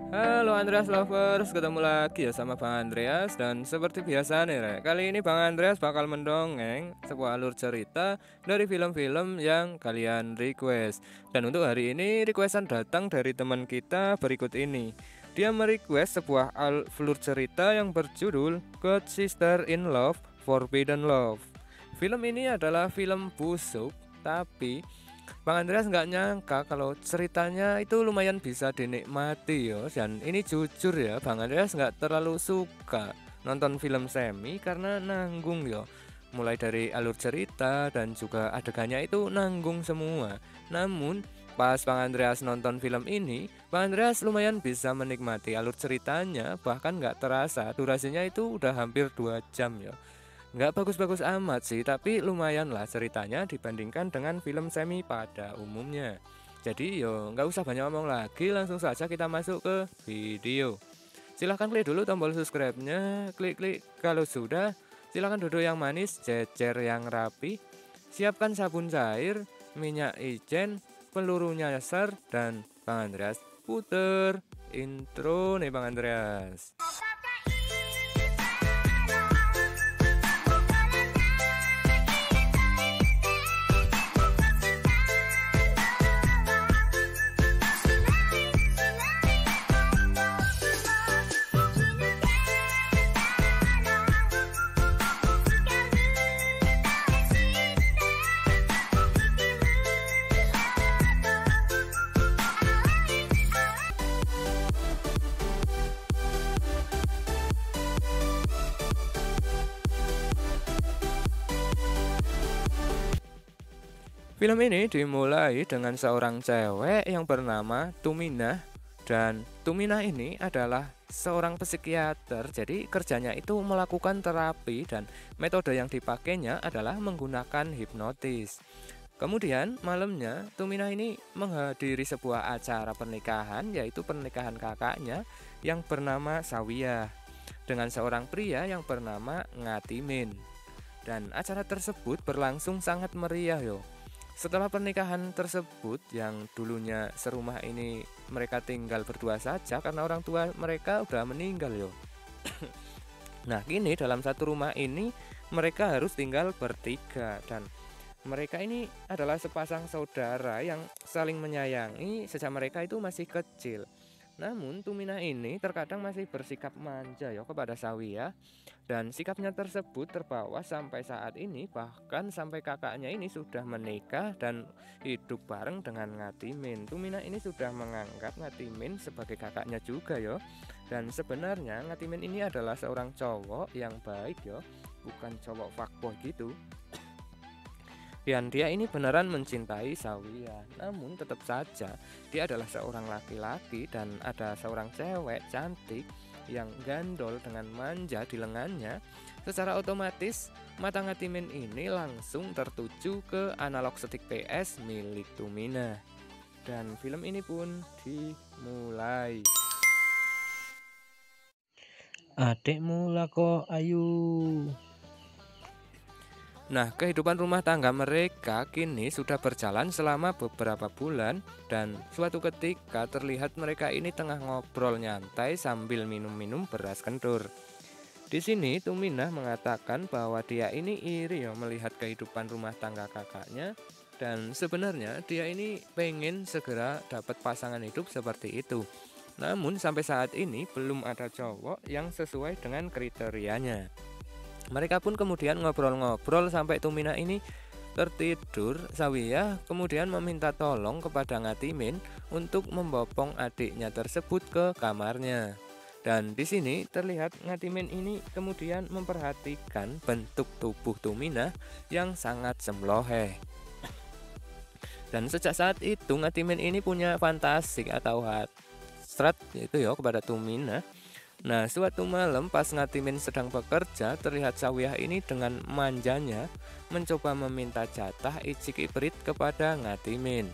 Halo Andreas Lovers, ketemu lagi ya sama Bang Andreas. Dan seperti biasa nih Rek, kali ini Bang Andreas bakal mendongeng sebuah alur cerita dari film-film yang kalian request. Dan untuk hari ini requestan datang dari teman kita berikut ini. Dia merequest sebuah alur cerita yang berjudul God Sister in Love, Forbidden Love. Film ini adalah film busuk, tapi Bang Andreas nggak nyangka kalau ceritanya itu lumayan bisa dinikmati yo. Dan ini jujur ya, Bang Andreas nggak terlalu suka nonton film semi karena nanggung yo. Mulai dari alur cerita dan juga adegannya itu nanggung semua. Namun pas Bang Andreas nonton film ini, Bang Andreas lumayan bisa menikmati alur ceritanya. Bahkan nggak terasa durasinya itu udah hampir 2 jam yo. Nggak bagus-bagus amat sih, tapi lumayan lah ceritanya dibandingkan dengan film semi pada umumnya. Jadi yo nggak usah banyak ngomong lagi, langsung saja kita masuk ke video. Silahkan klik dulu tombol subscribe-nya, klik-klik kalau sudah. Silahkan duduk yang manis, cecer yang rapi. Siapkan sabun cair, minyak ijen, peluru nyasar, dan Bang Andreas puter intro nih Bang Andreas. Film ini dimulai dengan seorang cewek yang bernama Tuminah, dan Tuminah ini adalah seorang psikiater. Jadi kerjanya itu melakukan terapi dan metode yang dipakainya adalah menggunakan hipnotis. Kemudian malamnya Tuminah ini menghadiri sebuah acara pernikahan, yaitu pernikahan kakaknya yang bernama Sawiyah dengan seorang pria yang bernama Ngatimin. Dan acara tersebut berlangsung sangat meriah yo. Setelah pernikahan tersebut yang dulunya serumah ini mereka tinggal berdua saja karena orang tua mereka udah meninggal yo. Nah kini dalam satu rumah ini mereka harus tinggal bertiga, dan mereka ini adalah sepasang saudara yang saling menyayangi sejak mereka itu masih kecil. Namun Tuminah ini terkadang masih bersikap manja ya kepada Sawiyah, dan sikapnya tersebut terbawa sampai saat ini, bahkan sampai kakaknya ini sudah menikah dan hidup bareng dengan Ngatimin. Tuminah ini sudah menganggap Ngatimin sebagai kakaknya juga ya. Dan sebenarnya Ngatimin ini adalah seorang cowok yang baik ya, bukan cowok fuckboy gitu. Dan dia ini beneran mencintai Sawiyah. Namun tetap saja dia adalah seorang laki-laki dan ada seorang cewek cantik yang gandol dengan manja di lengannya. Secara otomatis mata Ngatimin ini langsung tertuju ke analog stick PS milik Tuminah. Dan film ini pun dimulai. Adekmu lako ayu. Nah, kehidupan rumah tangga mereka kini sudah berjalan selama beberapa bulan, dan suatu ketika terlihat mereka ini tengah ngobrol nyantai sambil minum-minum beras kendur. Di sini Tuminah mengatakan bahwa dia ini iri ya melihat kehidupan rumah tangga kakaknya, dan sebenarnya dia ini pengen segera dapat pasangan hidup seperti itu. Namun sampai saat ini belum ada cowok yang sesuai dengan kriterianya. Mereka pun kemudian ngobrol-ngobrol sampai Tuminah ini tertidur. Sawiyah kemudian meminta tolong kepada Ngatimin untuk membopong adiknya tersebut ke kamarnya. Dan di sini terlihat Ngatimin ini kemudian memperhatikan bentuk tubuh Tuminah yang sangat cemlohe. Dan sejak saat itu Ngatimin ini punya fantasi atau hasrat yaitu ya kepada Tuminah. Nah, suatu malam pas Ngatimin sedang bekerja, terlihat Sawiyah ini dengan manjanya mencoba meminta jatah icik iprit kepada Ngatimin.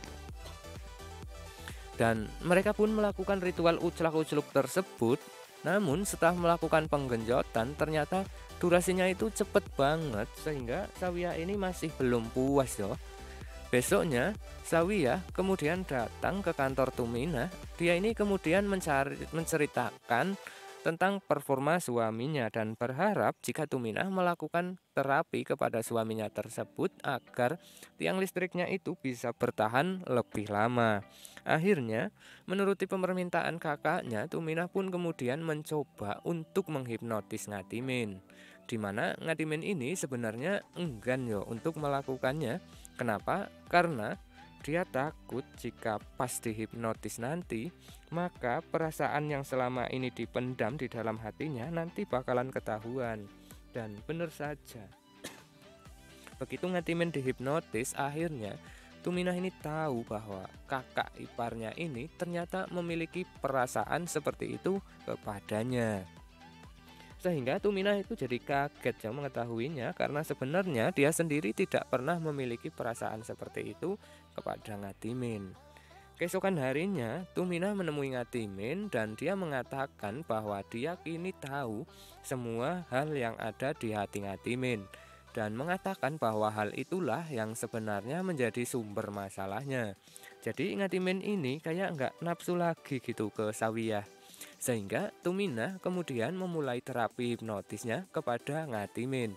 Dan mereka pun melakukan ritual uclak-ucluk tersebut. Namun setelah melakukan penggenjotan, ternyata durasinya itu cepet banget sehingga Sawiyah ini masih belum puas yo. Besoknya, Sawiyah kemudian datang ke kantor Tuminah. Dia ini kemudian menceritakan tentang performa suaminya dan berharap jika Tuminah melakukan terapi kepada suaminya tersebut agar tiang listriknya itu bisa bertahan lebih lama. Akhirnya, menuruti permintaan kakaknya, Tuminah pun kemudian mencoba untuk menghipnotis Ngatimin. Di mana Ngatimin ini sebenarnya enggan yo untuk melakukannya. Kenapa? Karena dia takut jika pas dihipnotis nanti, maka perasaan yang selama ini dipendam di dalam hatinya nanti bakalan ketahuan. Dan benar saja, begitu Ngatimin dihipnotis, akhirnya Tuminah ini tahu bahwa kakak iparnya ini ternyata memiliki perasaan seperti itu kepadanya. Sehingga Tuminah itu jadi kaget ya mengetahuinya, karena sebenarnya dia sendiri tidak pernah memiliki perasaan seperti itu kepada Ngatimin. Keesokan harinya, Tuminah menemui Ngatimin dan dia mengatakan bahwa dia kini tahu semua hal yang ada di hati Ngatimin, dan mengatakan bahwa hal itulah yang sebenarnya menjadi sumber masalahnya. Jadi Ngatimin ini kayak nggak nafsu lagi gitu ke Sawiyah. Sehingga Tuminah kemudian memulai terapi hipnotisnya kepada Ngatimin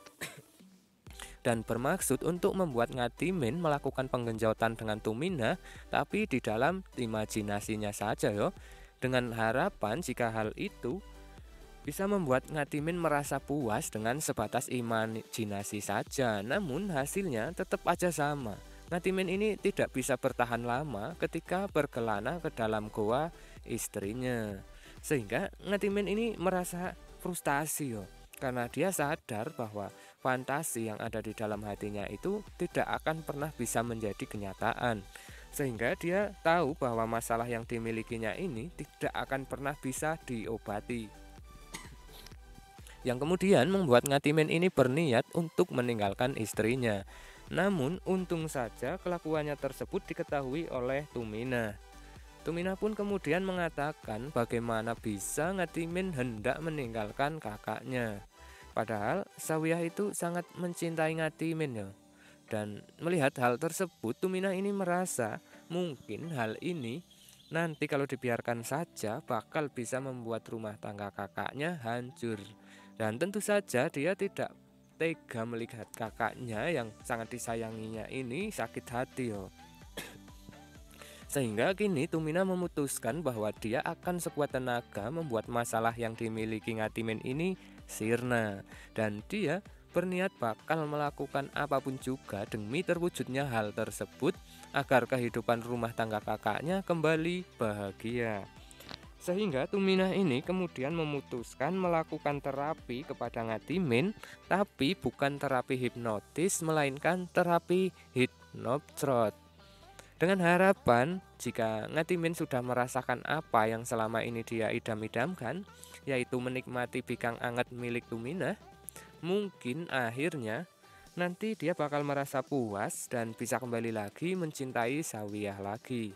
dan bermaksud untuk membuat Ngatimin melakukan penggenjotan dengan Tuminah, tapi di dalam imajinasinya saja yo, dengan harapan jika hal itu bisa membuat Ngatimin merasa puas dengan sebatas imajinasi saja. Namun hasilnya tetap aja sama. Ngatimin ini tidak bisa bertahan lama ketika berkelana ke dalam goa istrinya. Sehingga Ngatimin ini merasa frustasi yo, karena dia sadar bahwa fantasi yang ada di dalam hatinya itu tidak akan pernah bisa menjadi kenyataan. Sehingga dia tahu bahwa masalah yang dimilikinya ini tidak akan pernah bisa diobati, yang kemudian membuat Ngatimin ini berniat untuk meninggalkan istrinya. Namun untung saja kelakuannya tersebut diketahui oleh Tuminah. Tuminah pun kemudian mengatakan bagaimana bisa Ngatimin hendak meninggalkan kakaknya. Padahal Sawiyah itu sangat mencintai Ngatimin ya. Dan melihat hal tersebut, Tuminah ini merasa mungkin hal ini nanti kalau dibiarkan saja bakal bisa membuat rumah tangga kakaknya hancur. Dan tentu saja dia tidak tega melihat kakaknya yang sangat disayanginya ini sakit hati yo. Sehingga kini Tuminah memutuskan bahwa dia akan sekuat tenaga membuat masalah yang dimiliki Ngatimin ini sirna. Dan dia berniat bakal melakukan apapun juga demi terwujudnya hal tersebut agar kehidupan rumah tangga kakaknya kembali bahagia. Sehingga Tuminah ini kemudian memutuskan melakukan terapi kepada Ngatimin, tapi bukan terapi hipnotis melainkan terapi hipnothrot. Dengan harapan jika Ngatimin sudah merasakan apa yang selama ini dia idam-idamkan, yaitu menikmati bikang anget milik Tuminah, mungkin akhirnya nanti dia bakal merasa puas dan bisa kembali lagi mencintai Sawiyah lagi.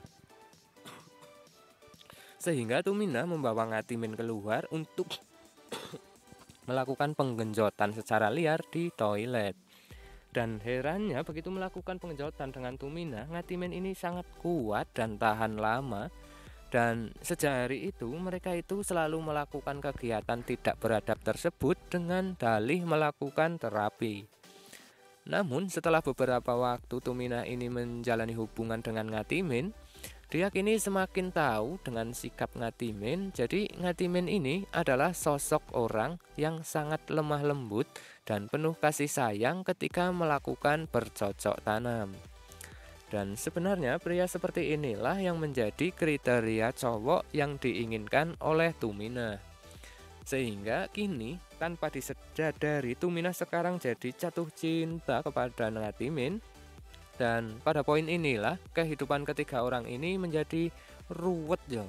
Sehingga Tuminah membawa Ngatimin keluar untuk melakukan penggenjotan secara liar di toilet. Dan herannya begitu melakukan penggenjotan dengan Tuminah, Ngatimin ini sangat kuat dan tahan lama. Dan sejak hari itu mereka itu selalu melakukan kegiatan tidak beradab tersebut dengan dalih melakukan terapi. Namun setelah beberapa waktu Tuminah ini menjalani hubungan dengan Ngatimin, dia kini semakin tahu dengan sikap Ngatimin. Jadi Ngatimin ini adalah sosok orang yang sangat lemah lembut dan penuh kasih sayang ketika melakukan bercocok tanam. Dan sebenarnya pria seperti inilah yang menjadi kriteria cowok yang diinginkan oleh Tuminah. Sehingga kini tanpa disadari Tuminah sekarang jadi jatuh cinta kepada Ngatimin. Dan pada poin inilah kehidupan ketiga orang ini menjadi ruwet ya.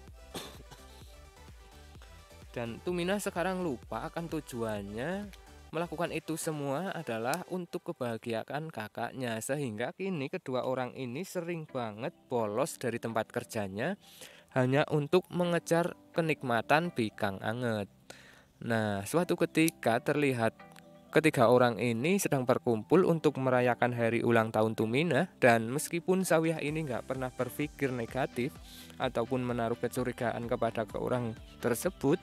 Dan Tuminah sekarang lupa akan tujuannya melakukan itu semua adalah untuk kebahagiaan kakaknya. Sehingga kini kedua orang ini sering banget bolos dari tempat kerjanya hanya untuk mengejar kenikmatan bikang anget. Nah, suatu ketika terlihat ketiga orang ini sedang berkumpul untuk merayakan hari ulang tahun Tuminah, dan meskipun Sawiyah ini nggak pernah berpikir negatif ataupun menaruh kecurigaan kepada ke orang tersebut,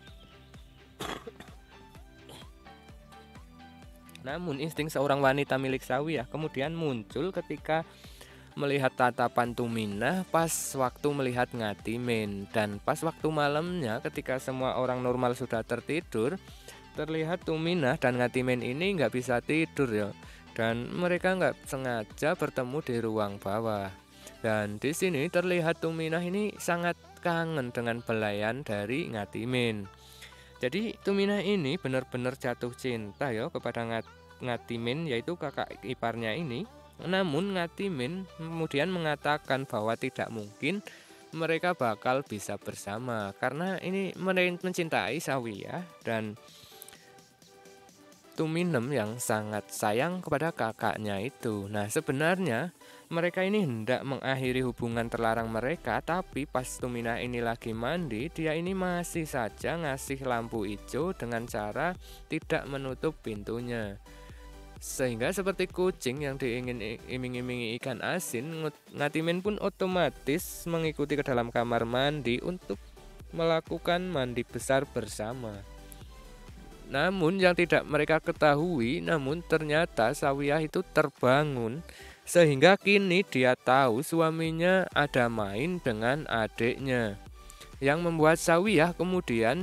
namun insting seorang wanita milik Sawiyah kemudian muncul ketika melihat tatapan Tuminah pas waktu melihat Ngatimin. Dan pas waktu malamnya ketika semua orang normal sudah tertidur, terlihat Tuminah dan Ngatimin ini nggak bisa tidur ya. Dan mereka nggak sengaja bertemu di ruang bawah. Dan di sini terlihat Tuminah ini sangat kangen dengan belayan dari Ngatimin. Jadi Tuminah ini benar-benar jatuh cinta ya kepada Ngatimin, yaitu kakak iparnya ini. Namun Ngatimin kemudian mengatakan bahwa tidak mungkin mereka bakal bisa bersama karena ini mencintai Sawiyah dan Tuminem yang sangat sayang kepada kakaknya itu. Nah, sebenarnya mereka ini hendak mengakhiri hubungan terlarang mereka, tapi pas Tuminah ini lagi mandi, dia ini masih saja ngasih lampu hijau dengan cara tidak menutup pintunya. Sehingga seperti kucing yang diiming-imingi ikan asin, Ngatimin pun otomatis mengikuti ke dalam kamar mandi untuk melakukan mandi besar bersama. Namun yang tidak mereka ketahui, namun ternyata Sawiyah itu terbangun, sehingga kini dia tahu suaminya ada main dengan adiknya, yang membuat Sawiyah kemudian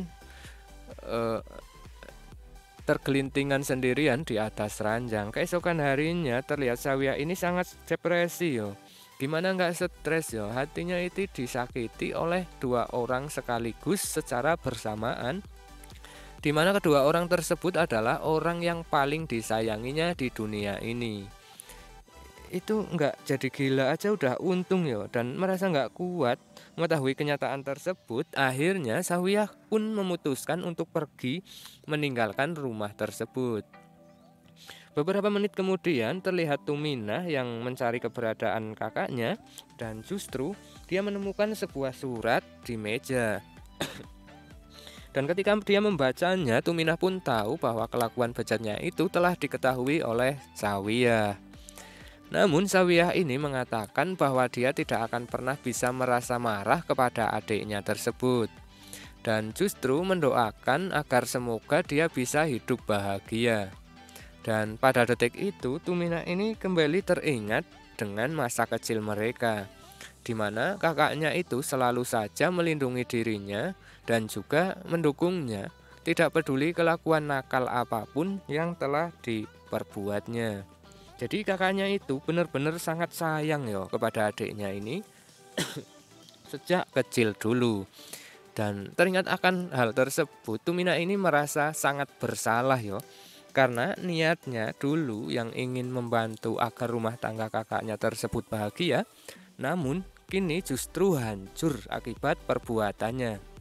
tergelintingan sendirian di atas ranjang. Keesokan harinya terlihat Sawiyah ini sangat depresi yo. Gimana nggak stres yo? Hatinya itu disakiti oleh dua orang sekaligus secara bersamaan, di mana kedua orang tersebut adalah orang yang paling disayanginya di dunia ini. Itu nggak jadi gila aja udah untung ya, dan merasa nggak kuat mengetahui kenyataan tersebut. Akhirnya Sawiyah pun memutuskan untuk pergi meninggalkan rumah tersebut. Beberapa menit kemudian terlihat Tuminah yang mencari keberadaan kakaknya, dan justru dia menemukan sebuah surat di meja. Dan ketika dia membacanya, Tuminah pun tahu bahwa kelakuan bejatnya itu telah diketahui oleh Sawiyah. Namun Sawiyah ini mengatakan bahwa dia tidak akan pernah bisa merasa marah kepada adiknya tersebut, dan justru mendoakan agar semoga dia bisa hidup bahagia. Dan pada detik itu Tuminah ini kembali teringat dengan masa kecil mereka, di mana kakaknya itu selalu saja melindungi dirinya dan juga mendukungnya, tidak peduli kelakuan nakal apapun yang telah diperbuatnya. Jadi kakaknya itu benar-benar sangat sayang ya kepada adiknya ini sejak kecil dulu. Dan teringat akan hal tersebut, Tuminah ini merasa sangat bersalah ya, karena niatnya dulu yang ingin membantu agar rumah tangga kakaknya tersebut bahagia, namun kini justru hancur akibat perbuatannya.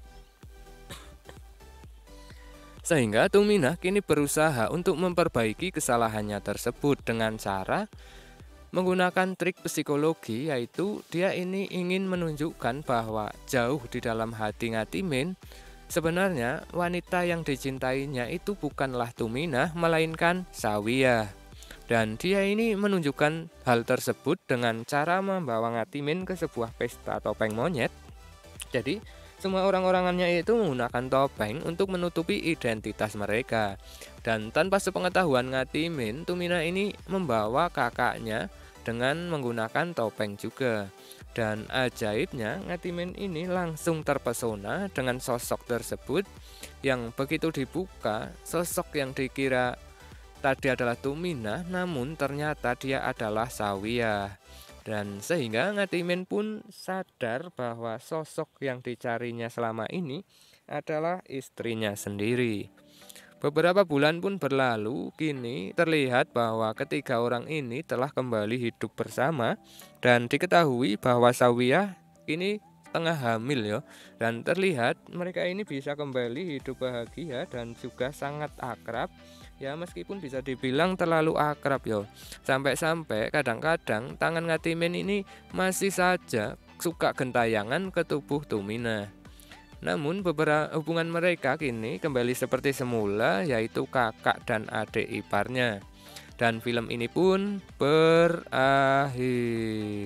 Sehingga Tuminah kini berusaha untuk memperbaiki kesalahannya tersebut dengan cara menggunakan trik psikologi, yaitu dia ini ingin menunjukkan bahwa jauh di dalam hati Ngatimin, sebenarnya wanita yang dicintainya itu bukanlah Tuminah melainkan Sawiyah. Dan dia ini menunjukkan hal tersebut dengan cara membawa Ngatimin ke sebuah pesta topeng monyet. Jadi semua orang-orangannya itu menggunakan topeng untuk menutupi identitas mereka. Dan tanpa sepengetahuan Ngatimin, Tuminah ini membawa kakaknya dengan menggunakan topeng juga. Dan ajaibnya Ngatimin ini langsung terpesona dengan sosok tersebut, yang begitu dibuka, sosok yang dikira tadi adalah Tuminah, namun ternyata dia adalah Sawiyah. Dan sehingga Ngatimin pun sadar bahwa sosok yang dicarinya selama ini adalah istrinya sendiri. Beberapa bulan pun berlalu, kini terlihat bahwa ketiga orang ini telah kembali hidup bersama, dan diketahui bahwa Sawiyah ini tengah hamil ya. Dan terlihat mereka ini bisa kembali hidup bahagia dan juga sangat akrab. Ya meskipun bisa dibilang terlalu akrab yo. Sampai-sampai kadang-kadang tangan Ngatimin ini masih saja suka gentayangan ke tubuh Tuminah. Namun beberapa hubungan mereka kini kembali seperti semula, yaitu kakak dan adik iparnya. Dan film ini pun berakhir.